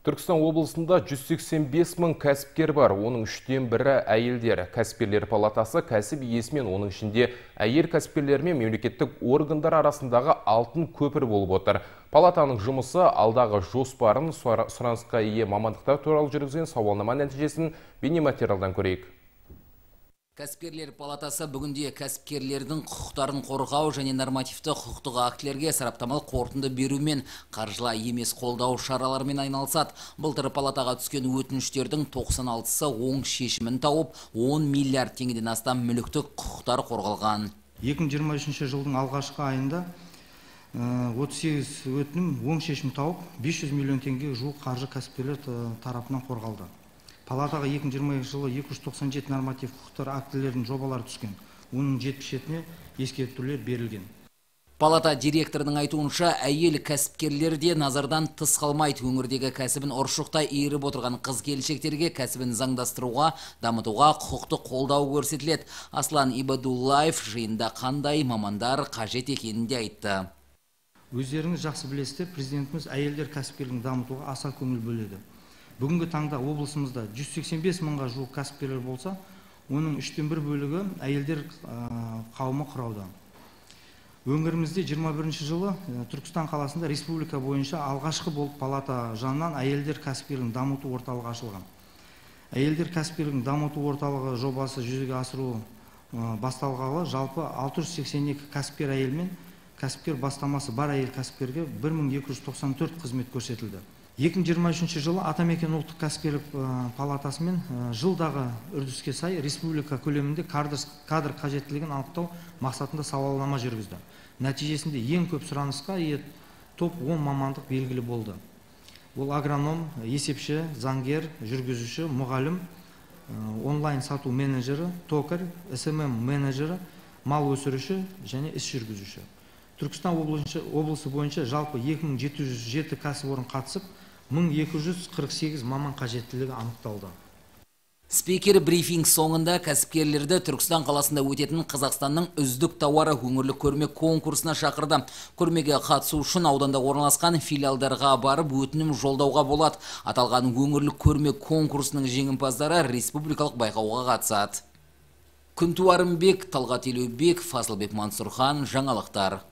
Түркістан облысында 185 мың кәсіпкер бар, оның 3-тен бірі әйелдер. Кәсіпкерлер палатасы кәсіп иесімен, оның ішінде әйел кәсіпкерлер мен мемлекеттік органдар арасындағы алтын көпір болып отыр. Палатаның жұмысы алдағы жоспарын, сұранысқа ие мамандықтар туралы жүргізген сауалнама нәтижесін бейнематериалдан көрейік. Кәсіпкерлер палатасы бүгінде кәсіпкерлердің құқықтарын қорғау және нормативті құқықтық актілерге сараптамалық қорытынды берумен, қаржылай емес қолдау шараларымен айналысады. Былтыр палатаға түскен өтініштердің 96-сы оң шешімін тауып, 10 миллиард теңгеден астам мүліктік құқықтар қорғалған. 2023 жылдың алғашқы айында 38 өтінім оң шешім тауып, 500 миллион теңге жуық қаржы кәсіпкерлер тарапынан қорғалды. Палатаға 2020 жылы 297 норматив құқықтар актілерінің жобалары түскен. Оның 77-не ескертулер берілген. Палата директорының айтуынша, әйел кәсіпкерлер де назардан тыс қалмайды. Өңірдегі кәсібін ұршықтай иіріп отырған қыз-келіншектерге кәсібін заңдастыруға, дамытуға құқықтық қолдау көрсетіледі. Аслан Ибадуллаев жиында қандай мамандар қажет екенін де айтты. Өздеріңіз жақсы білесіздер, президентіміз әйелдер кәсіпкерлігін дамытуға аса көңіл бөледі. Бүгінгі таңда облысымызда 185 мыңға жуық кәсіпкерлер болса, оның 3-тен 1 бөлігі әйелдер қауымы құрауда. Өңірімізде 21 жылы Түркістан қаласында республика бойынша алғашқы болып палата жанынан әйелдер кәсіпкерлігін дамыту орталығы ашылған. Әйелдер кәсіпкерлігін дамыту орталығы жобасы жүзеге асыру басталғалы жалпы 682 кәсіпкер әйел мен кәсіпкер бастамасы бар әйел кәсіпкерге 1294 қызмет көрсетілді. 2023 жылы Атамекен ұлттық кәсіпкерлік палатасымен жылдағы үрдіске сай республика көлемінде кадр қажеттілігін анықтау мақсатында сауалнама жүргізді. Нәтижесінде ең көп сұранысқа ие топ 10 мамандық белгілі болды. Ол агроном, есепші, заңгер, жүргізуші, мұғалім, онлайн сату менеджері, токарь, СММ менеджері, мал өсіруші және іс жүргізуші. Түркістан облысы бойынша жалпы 2707 кәсіпорын қатысып, 1248 маман қажеттілігі анықталды. Спикер брифинг соңында кәсіпкерлерді Түркістан қаласында өтетін Қазақстанның үздік тауары өңірлік көрме конкурсына шақырды. Көрмеге қатысу үшін ауданда орналасқан филиалдарға барып өтінім жолдауға болады. Аталған өңірлік көрме конкурсының жеңімпаздары республикалық байқауға қатысады. Күнтуарымбек, Талғат Елеубек, Фасылбек Мансұрхан, жаңалықтар.